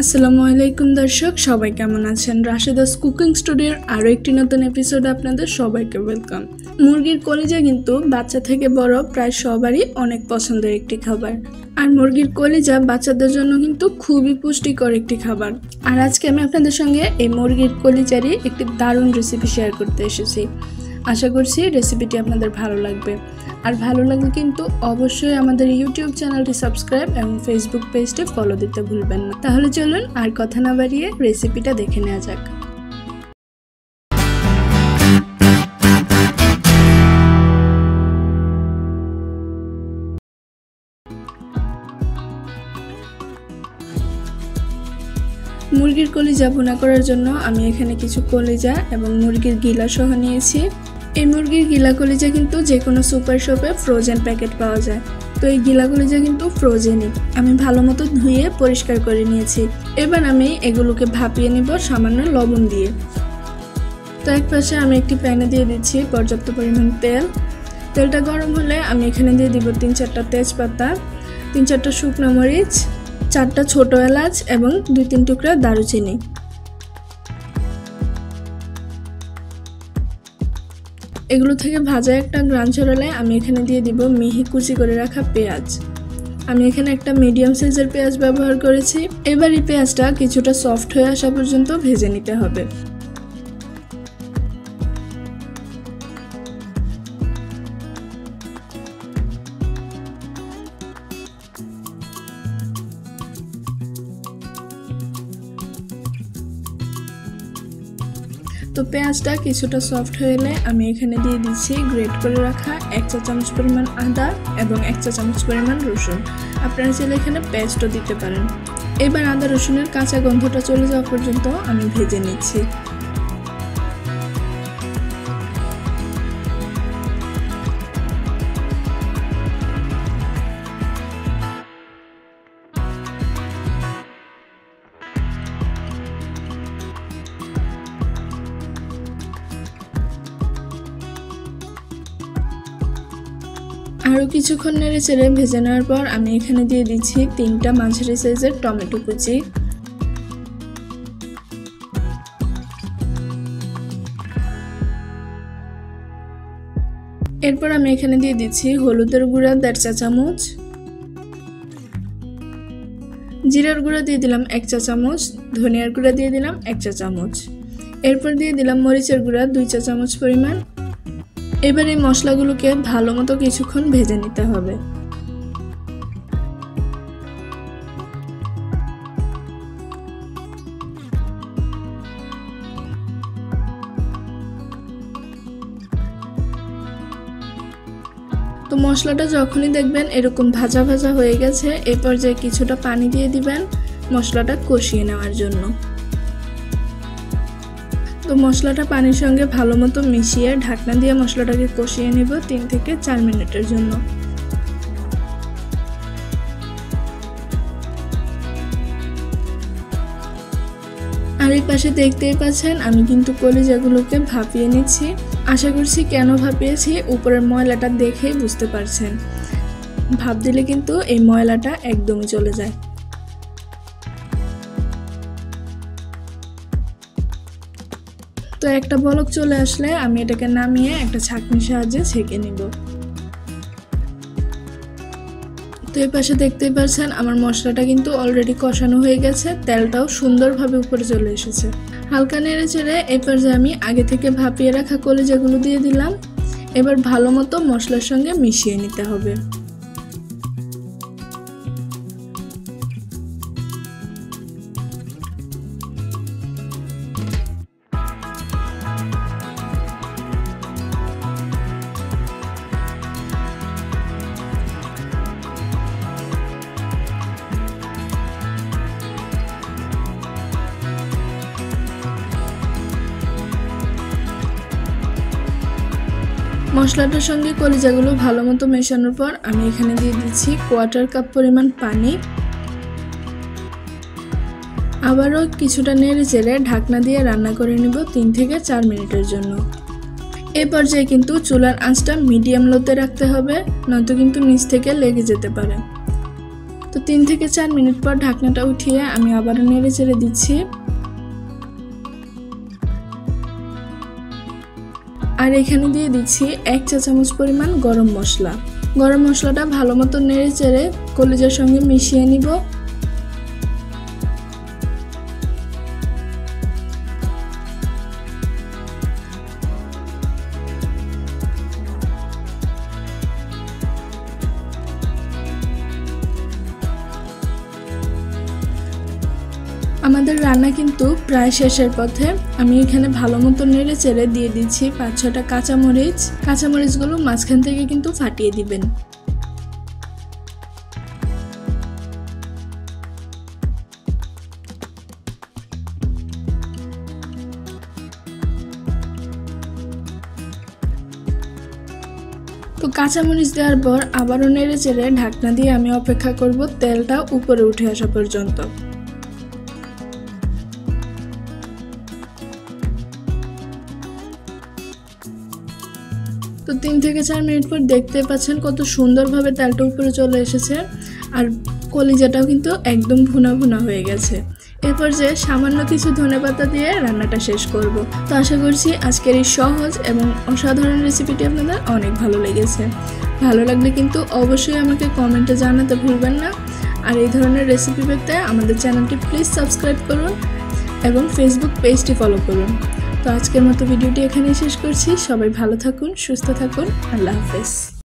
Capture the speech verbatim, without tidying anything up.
আসসালামু আলাইকুম দর্শক, সবাই কেমন আছেন? রাশেদাস কুকিং স্টুডিওর আরও একটি নতুন এপিসোডে আপনাদের সবাইকে ওয়েলকাম। মুরগির কলিজা কিন্তু বাচ্চা থেকে বড় প্রায় সবারই অনেক পছন্দের একটি খাবার। আর মুরগির কলিজা বাচ্চাদের জন্য কিন্তু খুবই পুষ্টিকর একটি খাবার। আর আজকে আমি আপনাদের সঙ্গে এই মুরগির কলিজারই একটি দারুণ রেসিপি শেয়ার করতে এসেছি। আশা করছি রেসিপিটি আপনাদের ভালো লাগবে। আর ভালো লাগলে কিন্তু অবশ্যই আমাদের ইউটিউব চ্যানেলটি সাবস্ক্রাইব এবং ফেসবুক পেজটি ফলো দিতে ভুলবেন না। তাহলে চলুন আর কথা না বাড়িয়ে রেসিপিটা দেখে নেওয়া যাক। মুরগির কলিজা ভুনা করার জন্য আমি এখানে কিছু কলিজা এবং মুরগির গিলা সহ নিয়েছি। এই মুরগির গিলা কলিজা কিন্তু যে কোনো সুপার শপে ফ্রোজেন প্যাকেট পাওয়া যায়। তো এই গিলা কলিজা কিন্তু ফ্রোজেনই। আমি ভালো মতো ধুয়ে পরিষ্কার করে নিয়েছি। এবার আমি এগুলোকে ভাপিয়ে নিব সামান্য লবণ দিয়ে। তো এক পাশে আমি একটি প্যানে দিয়ে দিচ্ছি পর্যাপ্ত পরিমাণ তেল। তেলটা গরম হলে আমি এখানে দিয়ে দিব তিন চারটা তেজপাতা, তিন চারটা শুকনো মরিচ, চারটা ছোট এলাচ এবং দুই তিন টুকরা দারুচিনি। এগুলো থেকে ভাজা একটা গ্রান ছড়ালে আমি এখানে দিয়ে দিব মিহি কুচি করে রাখা পেঁয়াজ। আমি এখানে একটা মিডিয়াম সাইজের পেঁয়াজ ব্যবহার করেছি। এবার এই পেঁয়াজটা কিছুটা সফট হয়ে আসা পর্যন্ত ভেজে নিতে হবে। তো পেঁয়াজটা কিছুটা সফট হয়ে এলে আমি এখানে দিয়ে দিচ্ছি গ্রেট করে রাখা এক চা চামচ পরিমাণ আদা এবং এক চা চামচ পরিমাণ রসুন। আপনারা চাইলে এখানে পেস্টও দিতে পারেন। এবার আদা রসুনের কাঁচা গন্ধটা চলে যাওয়া পর্যন্ত আমি ভেজে নিচ্ছি। আরও কিছুক্ষণ নেড়ে চেড়ে ভেজে নেওয়ার পর আমি এখানে দিয়ে দিচ্ছি তিনটা মাঝারি সাইজের টমেটো কুচি। এরপর আমি এখানে দিয়ে দিচ্ছি হলুদের গুঁড়া দেড় চা চামচ, জিরার গুঁড়া দিয়ে দিলাম এক চা চামচ, ধনিয়ার গুঁড়া দিয়ে দিলাম এক চা চামচ। এরপর দিয়ে দিলাম মরিচের গুঁড়া দুই চা চামচ পরিমাণ। এবার এই মশলাগুলোকে ভালো মতো কিছুক্ষণ ভেজে নিতে হবে। তো মশলাটা যখনই দেখবেন এরকম ভাজা ভাজা হয়ে গেছে, এই পর্যায়ে কিছুটা পানি দিয়ে দিবেন মশলাটা কষিয়ে নেওয়ার জন্য। তো মশলাটা পানির সঙ্গে ভালো মতো মিশিয়ে ঢাকনা দিয়ে মশলাটাকে কষিয়ে নেব তিন থেকে চার মিনিটের জন্য। আর এই পাশে দেখতেই পাচ্ছেন আমি কিন্তু কলিজাগুলোকে ভাপিয়ে নিচ্ছি। আশা করছি কেন ভাপিয়েছি উপরের ময়লাটা দেখেই বুঝতে পারছেন। ভাপ দিলে কিন্তু এই ময়লাটা একদমই চলে যায়। তো একটা বলক চলে আসলে আমি এটাকে নামিয়ে একটা ছাঁকনির সাহায্যে ছেঁকে নিব। তো এই পাশে দেখতেই পাচ্ছেন আমার মশলাটা কিন্তু অলরেডি কষানো হয়ে গেছে, তেলটাও সুন্দরভাবে উপরে চলে এসেছে। হালকা নেড়ে চেড়ে এই পর্যায়ে আমি আগে থেকে ভাপিয়ে রাখা কলিজাগুলো দিয়ে দিলাম। এবার ভালো মতো মশলার সঙ্গে মিশিয়ে নিতে হবে। মশলাটার সঙ্গে কলিজাগুলো ভালো মতো মেশানোর পর আমি এখানে দিয়ে দিচ্ছি কোয়ার্টার কাপ পরিমাণ পানি। আবারও কিছুটা নেড়ে চেড়ে ঢাকনা দিয়ে রান্না করে নেব তিন থেকে চার মিনিটের জন্য। এই পর্যায়ে কিন্তু চুলার আঁচটা মিডিয়াম লোতে রাখতে হবে, নয়তো কিন্তু নিচ থেকে লেগে যেতে পারে। তো তিন থেকে চার মিনিট পর ঢাকনাটা উঠিয়ে আমি আবারও নেড়ে চেড়ে দিচ্ছি। আর এখানে দিয়ে দিচ্ছি এক চা চামচ পরিমাণ গরম মশলা। গরম মশলাটা ভালো মতো নেড়ে চেড়ে কলিজার সঙ্গে মিশিয়ে নিব। আমাদের রান্না কিন্তু প্রায় শেষের পথে। আমি এখানে ভালো মতো নেড়ে চেড়ে দিয়ে দিচ্ছি পাঁচ ছটা কাঁচামরিচ। কাঁচামরিচগুলো মাঝখান থেকে কিন্তু ফাটিয়ে দিবেন। তো কাঁচামরিচ দেওয়ার পর আবারও নেড়ে চেড়ে ঢাকনা দিয়ে আমি অপেক্ষা করব তেলটা উপরে উঠে আসা পর্যন্ত। তো তিন থেকে চার মিনিট পর দেখতে পাচ্ছেন কত সুন্দরভাবে তেলটা উপরে চলে এসেছে, আর কলিজাটাও কিন্তু একদম ভুনা ভুনা হয়ে গেছে। এরপর যে সামান্য কিছু ধনেপাতা দিয়ে রান্নাটা শেষ করব। তো আশা করছি আজকের এই সহজ এবং অসাধারণ রেসিপিটি আপনাদের অনেক ভালো লেগেছে। ভালো লাগলে কিন্তু অবশ্যই আমাকে কমেন্টে জানাতে ভুলবেন না। আর এই ধরনের রেসিপি পেতে আমাদের চ্যানেলটি প্লিজ সাবস্ক্রাইব করুন এবং ফেসবুক পেজটি ফলো করুন। তো আজকের মতো ভিডিওটি এখানেই শেষ করছি। সবাই ভালো থাকুন, সুস্থ থাকুন। আল্লাহ হাফেজ।